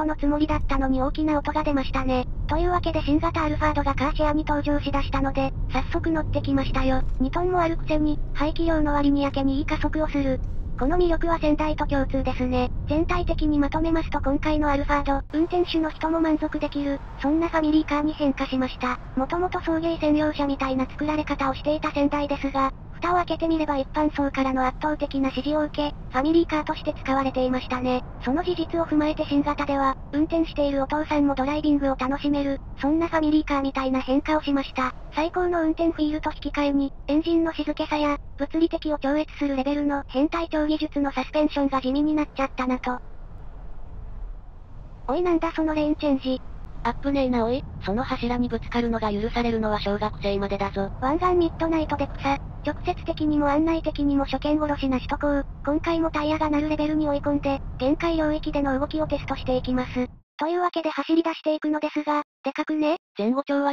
のつもりだったのに大きな音が出ましたね。というわけで新型アルファードがカーシェアに登場しだしたので、早速乗ってきましたよ。2トンもあるくせに、排気量の割にやけにいい加速をする。この魅力は先代と共通ですね。全体的にまとめますと今回のアルファード、運転手の人も満足できる、そんなファミリーカーに変化しました。もともと送迎専用車みたいな作られ方をしていた先代ですが、蓋を開けてみれば一般層からの圧倒的な支持を受け、ファミリーカーとして使われていましたね。その事実を踏まえて新型では、運転しているお父さんもドライビングを楽しめる、そんなファミリーカーみたいな変化をしました。最高の運転フィールと引き換えに、エンジンの静けさや、物理的を超越するレベルの変態超技術のサスペンションが地味になっちゃったなと。おいなんだそのレーンチェンジ。 アップねえなおい、その柱にぶつかるのが許されるのは小学生までだぞ。 湾岸ミッドナイトで草。直接的にも案内的にも初見殺しな首都高。今回もタイヤが鳴るレベルに追い込んで、限界領域での動きをテストしていきます。というわけで走り出していくのですが、でかくね？ 前後長は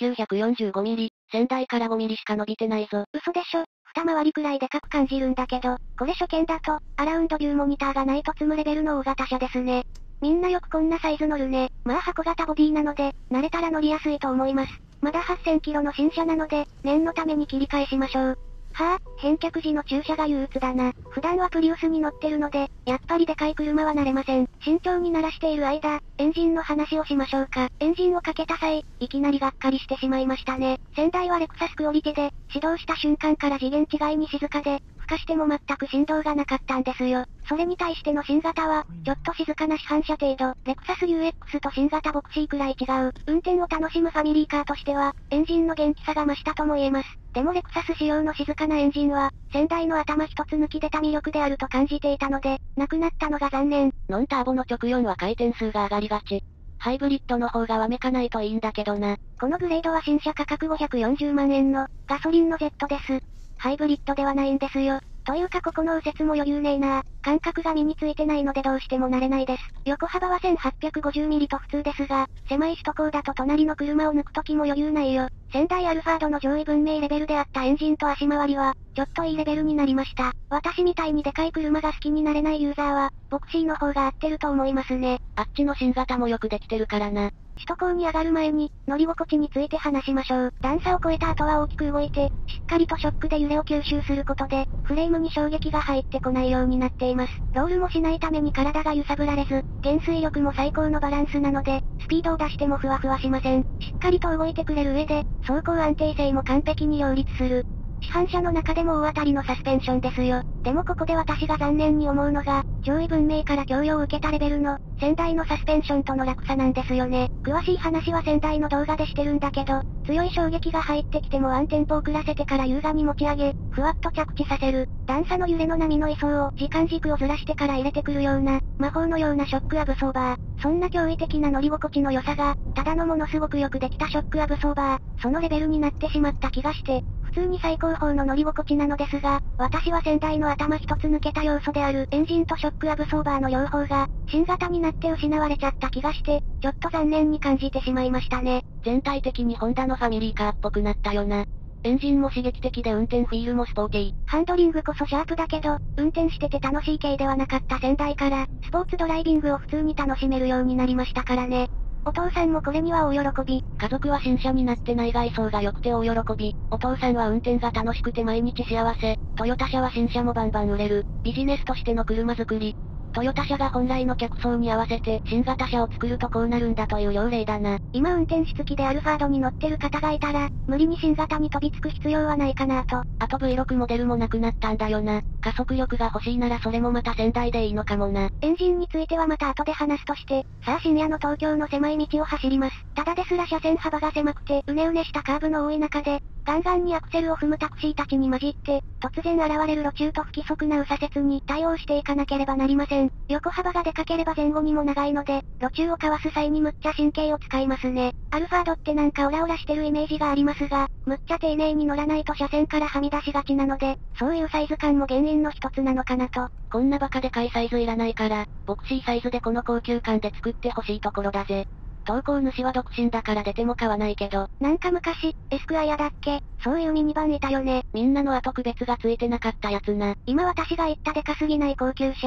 4945ミリ、先代から5ミリしか伸びてないぞ。 嘘でしょ？二回りくらいでかく感じるんだけど、これ初見だと、アラウンドビューモニターがないと積むレベルの大型車ですね。みんなよくこんなサイズ乗るね。まあ箱型ボディなので、慣れたら乗りやすいと思います。まだ8000キロの新車なので、念のために切り返しましょう。はぁ、返却時の駐車が憂鬱だな。普段はプリウスに乗ってるので、やっぱりでかい車は慣れません。慎重に鳴らしている間、エンジンの話をしましょうか。エンジンをかけた際、いきなりがっかりしてしまいましたね。先代はレクサスクオリティで、始動した瞬間から次元違いに静かで、ふかしても全く振動がなかったんですよ。それに対しての新型は、ちょっと静かな市販車程度、レクサス UX と新型ボクシーくらい違う。運転を楽しむファミリーカーとしては、エンジンの元気さが増したとも言えます。でもレクサス仕様の静かなエンジンは、先代の頭一つ抜き出た魅力であると感じていたので、なくなったのが残念。 ノンターボの直4は回転数が上がりがち。ハイブリッドの方がわめかないといいんだけどな。 このグレードは新車価格540万円の、ガソリンの Z です。ハイブリッドではないんですよ。というかここの右折も余裕ねえな。感覚が身についてないのでどうしても慣れないです。横幅は1850ミリと普通ですが、狭い首都高だと隣の車を抜く時も余裕ないよ。先代アルファードの上位文明レベルであったエンジンと足回りは、ちょっといいレベルになりました。私みたいにでかい車が好きになれないユーザーは、ボクシーの方が合ってると思いますね。 あっちの新型もよくできてるからな。 首都高に上がる前に、乗り心地について話しましょう。段差を越えた後は大きく動いて、しっかりとショックで揺れを吸収することで、フレームに衝撃が入ってこないようになっています。ロールもしないために体が揺さぶられず、減衰力も最高のバランスなので、スピードを出してもふわふわしません。しっかりと動いてくれる上で、走行安定性も完璧に両立する。市販車の中でも大当たりのサスペンションですよ。でもここで私が残念に思うのが、上位文明から供与を受けたレベルの、先代のサスペンションとの落差なんですよね。詳しい話は先代の動画でしてるんだけど、強い衝撃が入ってきてもワンテンポ遅らせてから優雅に持ち上げ、ふわっと着地させる。段差の揺れの波の位相を時間軸をずらしてから入れてくるような、魔法のようなショックアブソーバー。そんな驚異的な乗り心地の良さが、ただのものすごくよくできたショックアブソーバー、そのレベルになってしまった気がして、普通に最高峰の乗り心地なのですが、私は先代の頭一つ抜けた要素であるエンジンとショックアブソーバーの両方が、新型になって失われちゃった気がして、ちょっと残念に感じてしまいましたね。 全体的にホンダのファミリーカーっぽくなったよな。エンジンも刺激的で運転フィールもスポーティー。 ハンドリングこそシャープだけど、運転してて楽しい系ではなかった先代から、スポーツドライビングを普通に楽しめるようになりましたからね。お父さんもこれには大喜び。 家族は新車になってない外装が良くて大喜び。お父さんは運転が楽しくて毎日幸せ。トヨタ車は新車もバンバン売れる。ビジネスとしての車作り。トヨタ車が本来の客層に合わせて新型車を作るとこうなるんだという要例だな。 今運転士付きでアルファードに乗ってる方がいたら、無理に新型に飛びつく必要はないかなと。 あと V6 モデルもなくなったんだよな。加速力が欲しいならそれもまた先代でいいのかもな。 エンジンについてはまた後で話すとして、さあ深夜の東京の狭い道を走ります。ただですら車線幅が狭くて、うねうねしたカーブの多い中で、ガンガンにアクセルを踏むタクシーたちに混じって、突然現れる路中と不規則な右左折に対応していかなければなりません。横幅がでかければ前後にも長いので、路中をかわす際にむっちゃ神経を使いますね。アルファードってなんかオラオラしてるイメージがありますが、むっちゃ丁寧に乗らないと車線からはみ出しがちなので、そういうサイズ感も原因の一つなのかなと。 こんなバカでかいサイズいらないから、ボクシーサイズでこの高級感で作ってほしいところだぜ。投稿主は独身だから出ても買わないけど。 なんか昔、エスクワイアだっけ？そういうミニバンいたよね。 みんなの後区別がついてなかったやつな。 今私が言ったでかすぎない高級車。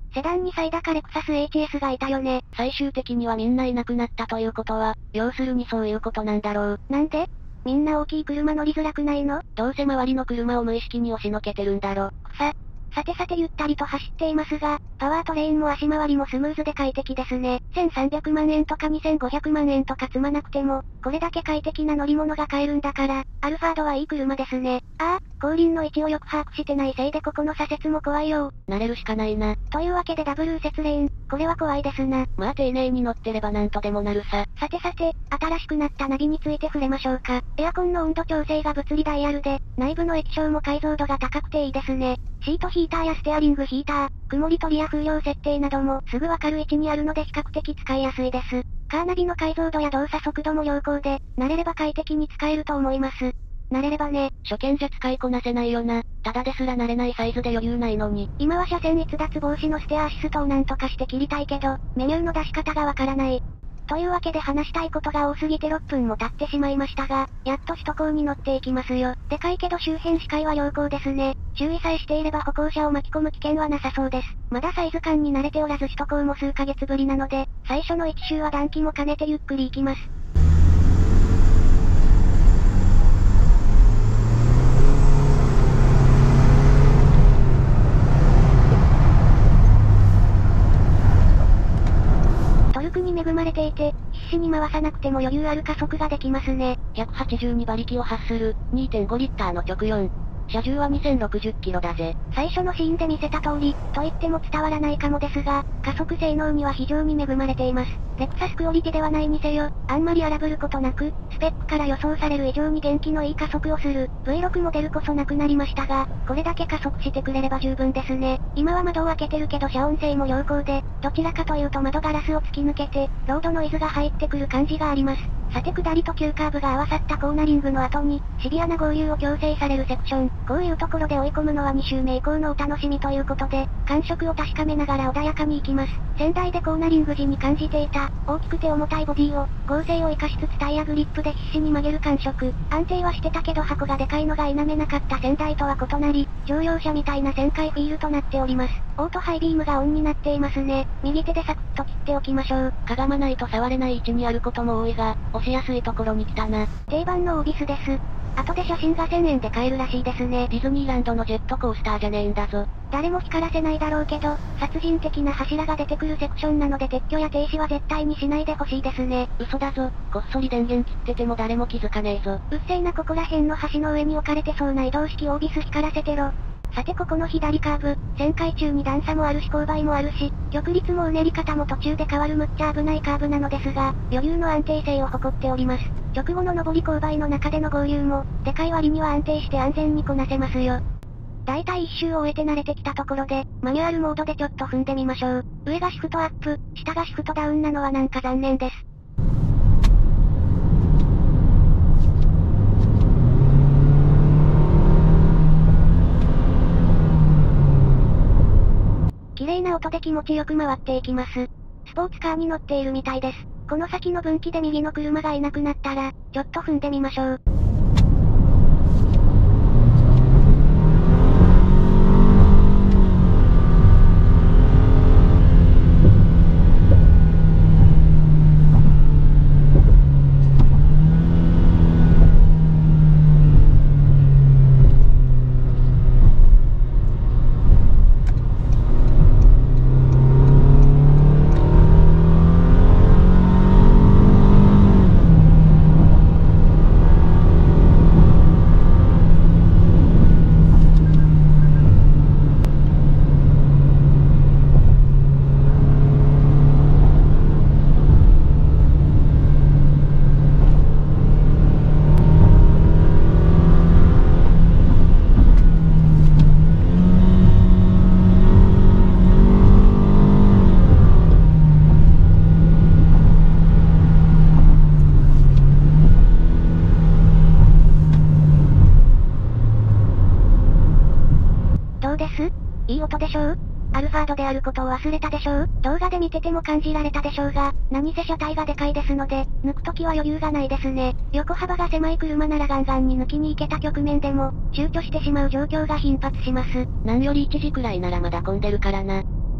セダンに最高レクサス HS がいたよね。 最終的にはみんないなくなったということは、要するにそういうことなんだろう。 なんで？みんな大きい車乗りづらくないの？ どうせ周りの車を無意識に押しのけてるんだろ。 さてゆったりと走っていますが、パワートレインも足回りもスムーズで快適ですね。1300万円とか2500万円とか積まなくても、これだけ快適な乗り物が買えるんだから、アルファードはいい車ですね。後輪の位置をよく把握してないせいでここの左折も怖いよ。 慣れるしかないな。 というわけでダブル右折レーン、これは怖いですな。 まあ丁寧に乗ってればなんとでもなるさ。 さて、新しくなったナビについて触れましょうか。エアコンの温度調整が物理ダイヤルで、内部の液晶も解像度が高くていいですね。シートヒーターやステアリングヒーター、曇り取りや風量設定などもすぐわかる位置にあるので比較的使いやすいです。カーナビの解像度や動作速度も良好で、慣れれば快適に使えると思います。慣れればね。 初見じゃ使いこなせないよな。ただですら慣れないサイズで余裕ないのに。 今は車線逸脱防止のステアアシストをなんとかして切りたいけど、メニューの出し方がわからない。というわけで話したいことが多すぎて6分も経ってしまいましたが、やっと首都高に乗っていきますよ。でかいけど周辺視界は良好ですね。注意さえしていれば歩行者を巻き込む危険はなさそうです。まだサイズ感に慣れておらず首都高も数ヶ月ぶりなので、最初の1周は暖気も兼ねてゆっくり行きます。トルクに恵まれていて、必死に回さなくても余裕ある加速ができますね。 182馬力を発する、2.5 リッターの直4。車重は2060キロだぜ。 最初のシーンで見せた通り、と言っても伝わらないかもですが、加速性能には非常に恵まれています。レクサスクオリティではないにせよ、あんまり荒ぶることなく、スペックから予想される以上に元気のいい加速をする、V6 モデルこそなくなりましたが、これだけ加速してくれれば十分ですね。今は窓を開けてるけど遮音性も良好で、どちらかというと窓ガラスを突き抜けて、ロードノイズが入ってくる感じがあります。さて下りと急カーブが合わさったコーナリングの後に、シビアな合流を強制されるセクション。こういうところで追い込むのは2周目以降のお楽しみということで、感触を確かめながら穏やかに行きます。仙台でコーナリング時に感じていた、大きくて重たいボディを、剛性を生かしつつタイヤグリップで必死に曲げる感触。安定はしてたけど箱がでかいのが否めなかった仙台とは異なり、乗用車みたいな旋回フィールとなっております。オートハイビームがオンになっていますね。右手でサクッと切っておきましょう。 かがまないと触れない位置にあることも多いが、押しやすいところに来たな。 定番のオービスです。後で写真が1000円で買えるらしいですね。 ディズニーランドのジェットコースターじゃねえんだぞ。 誰も光らせないだろうけど、殺人的な柱が出てくるセクションなので撤去や停止は絶対にしないでほしいですね。 嘘だぞ。こっそり電源切ってても誰も気づかねえぞ。 うっせえなここら辺の橋の上に置かれてそうな移動式オービス光らせてろ。さてここの左カーブ、旋回中に段差もあるし勾配もあるし、曲率もうねり方も途中で変わるむっちゃ危ないカーブなのですが、余裕の安定性を誇っております。直後の上り勾配の中での合流も、でかい割には安定して安全にこなせますよ。だいたい一周を終えて慣れてきたところで、マニュアルモードでちょっと踏んでみましょう。上がシフトアップ、下がシフトダウンなのはなんか残念です。綺麗な音で気持ちよく回っていきます。スポーツカーに乗っているみたいです。この先の分岐で右の車がいなくなったら、ちょっと踏んでみましょう。どうです？いい音でしょう？アルファードであることを忘れたでしょう？動画で見てても感じられたでしょうが、何せ車体がでかいですので、抜くときは余裕がないですね。横幅が狭い車ならガンガンに抜きに行けた局面でも、躊躇してしまう状況が頻発します。 何より1時くらいならまだ混んでるからな。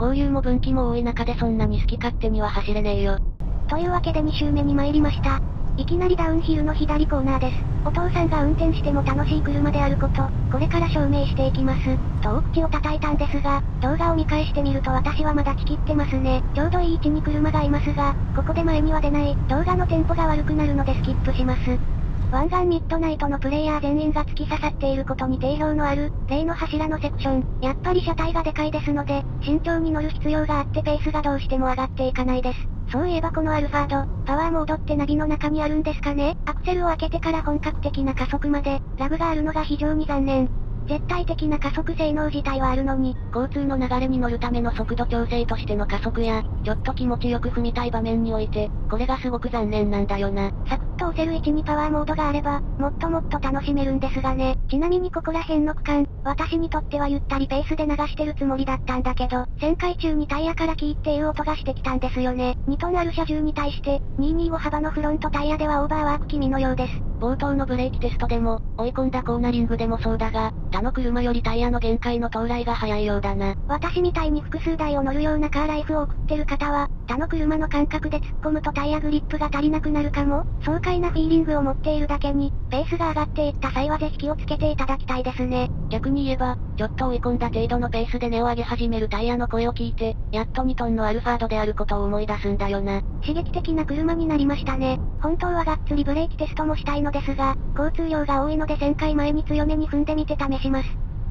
交流も分岐も多い中でそんなに好き勝手には走れねえよ。 というわけで2周目に参りました。いきなりダウンヒルの左コーナーです。お父さんが運転しても楽しい車であること、これから証明していきます。と大口を叩いたんですが、動画を見返してみると私はまだ聞き入ってますね。ちょうどいい位置に車がいますが、ここで前には出ない、動画のテンポが悪くなるのでスキップします。湾岸ミッドナイトのプレイヤー全員が突き刺さっていることに定評のある、例の柱のセクション。やっぱり車体がでかいですので、慎重に乗る必要があってペースがどうしても上がっていかないです。そういえばこのアルファード、パワーモードってナビの中にあるんですかね？アクセルを開けてから本格的な加速まで、ラグがあるのが非常に残念。絶対的な加速性能自体はあるのに、 交通の流れに乗るための速度調整としての加速や、ちょっと気持ちよく踏みたい場面において、これがすごく残念なんだよな。 サクッと押せる位置にパワーモードがあれば、もっともっと楽しめるんですがね。ちなみにここら辺の区間、私にとってはゆったりペースで流してるつもりだったんだけど、旋回中にタイヤからキーっていう音がしてきたんですよね。2トンある車重に対して、225幅のフロントタイヤではオーバーワーク気味のようです。 冒頭のブレーキテストでも、追い込んだコーナリングでもそうだが、他の車よりタイヤの限界の到来が早いようだな。 私みたいに複数台を乗るようなカーライフを送ってる方は、他の車の感覚で突っ込むとタイヤグリップが足りなくなるかも。爽快なフィーリングを持っているだけに、ペースが上がっていった際はぜひ気をつけていただきたいですね。 逆に言えば、ちょっと追い込んだ程度のペースで値を上げ始めるタイヤの声を聞いて、やっと2トンのアルファードであることを思い出すんだよな。 刺激的な車になりましたね。本当はがっつりブレーキテストもしたいのですが、交通量が多いので旋回前に強めに踏んでみて試します。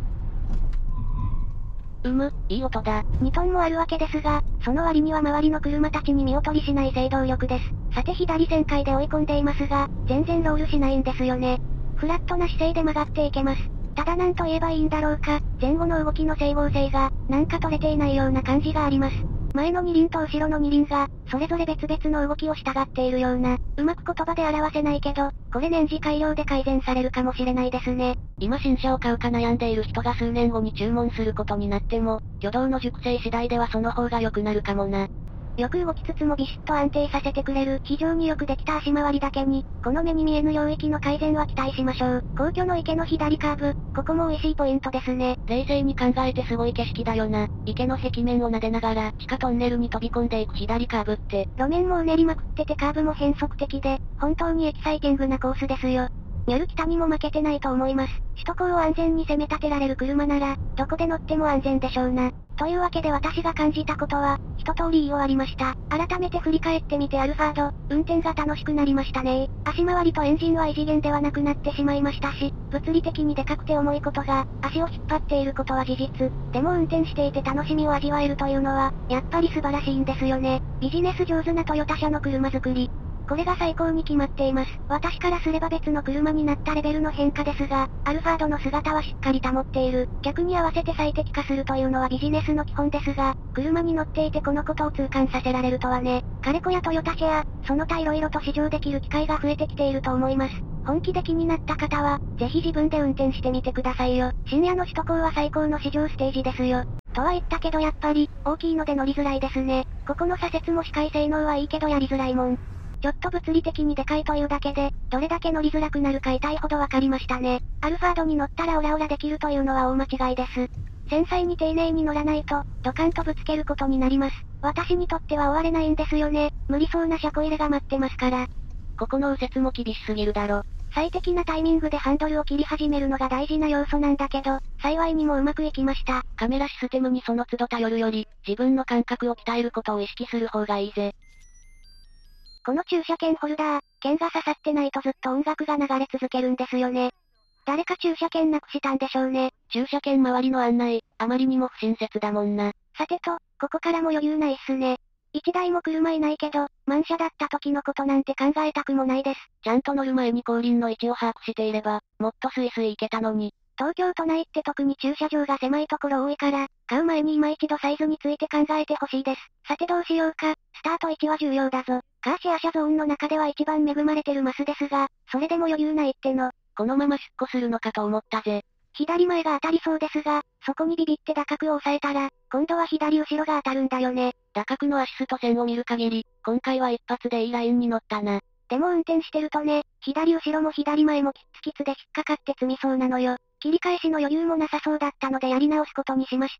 いい音だ。 2トンもあるわけですが、その割には周りの車たちに見劣りしない制動力です。さて左旋回で追い込んでいますが、全然ロールしないんですよね。フラットな姿勢で曲がっていけます。ただなんと言えばいいんだろうか、前後の動きの整合性が、なんか取れていないような感じがあります。前の二輪と後ろの二輪が、それぞれ別々の動きを従っているような、うまく言葉で表せないけど、これ年次改良で改善されるかもしれないですね。 今新車を買うか悩んでいる人が数年後に注文することになっても、挙動の熟成次第ではその方が良くなるかもな。 よく動きつつもビシッと安定させてくれる非常によくできた足回りだけに、この目に見えぬ領域の改善は期待しましょう。皇居の池の左カーブ、ここも美味しいポイントですね。 冷静に考えてすごい景色だよな。池の壁面を撫でながら地下トンネルに飛び込んでいく左カーブって。 路面もうねりまくっててカーブも変則的で、本当にエキサイティングなコースですよ。ニョル北にも負けてないと思います。首都高を安全に攻め立てられる車なら、どこで乗っても安全でしょうな。というわけで私が感じたことは、一通り言い終わりました。改めて振り返ってみてアルファード、運転が楽しくなりましたね。足回りとエンジンは異次元ではなくなってしまいましたし、物理的にでかくて重いことが、足を引っ張っていることは事実。でも運転していて楽しみを味わえるというのは、やっぱり素晴らしいんですよね。ビジネス上手なトヨタ車の車作り。これが最高に決まっています。私からすれば別の車になったレベルの変化ですが、アルファードの姿はしっかり保っている。逆に合わせて最適化するというのはビジネスの基本ですが、車に乗っていてこのことを痛感させられるとはね。カレコやトヨタシェア、その他色々と試乗できる機会が増えてきていると思います。本気で気になった方は、ぜひ自分で運転してみてくださいよ。深夜の首都高は最高の試乗ステージですよ。とは言ったけどやっぱり、大きいので乗りづらいですね。ここの左折も視界性能はいいけどやりづらいもん。ちょっと物理的にでかいというだけで、どれだけ乗りづらくなるか痛いほどわかりましたね。アルファードに乗ったらオラオラできるというのは大間違いです。繊細に丁寧に乗らないと、ドカンとぶつけることになります。私にとっては終われないんですよね。無理そうな車庫入れが待ってますから。 ここの右折も厳しすぎるだろ。 最適なタイミングでハンドルを切り始めるのが大事な要素なんだけど、幸いにもうまくいきました。 カメラシステムにその都度頼るより、自分の感覚を鍛えることを意識する方がいいぜ。 この駐車券ホルダー、剣が刺さってないとずっと音楽が流れ続けるんですよね。誰か駐車券なくしたんでしょうね。 駐車券周りの案内、あまりにも不親切だもんな。 さてと、ここからも余裕ないっすね。一台も車いないけど、満車だった時のことなんて考えたくもないです。 ちゃんと乗る前に後輪の位置を把握していれば、もっとスイスイ行けたのに。 東京都内って特に駐車場が狭いところ多いから、買う前に今一度サイズについて考えてほしいです。さてどうしようか、スタート位置は重要だぞ。カーシェア車ゾーンの中では一番恵まれてるマスですが、それでも余裕ないっての。 このまま出庫するのかと思ったぜ。 左前が当たりそうですが、そこにビビって打角を抑えたら、今度は左後ろが当たるんだよね。 打角のアシスト線を見る限り、今回は一発でいいラインに乗ったな。 でも運転してるとね、左後ろも左前もキツキツで引っかかって積みそうなのよ。切り返しの余裕もなさそうだったのでやり直すことにしました。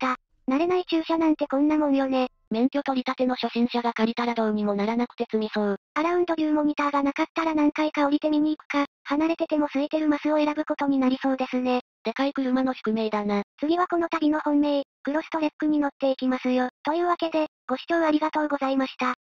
慣れない駐車なんてこんなもんよね。 免許取り立ての初心者が借りたらどうにもならなくて積みそう。 アラウンドビューモニターがなかったら何回か降りて見に行くか、離れてても空いてるマスを選ぶことになりそうですね。 でかい車の宿命だな。 次はこの旅の本命、クロストレックに乗っていきますよ。というわけで、ご視聴ありがとうございました。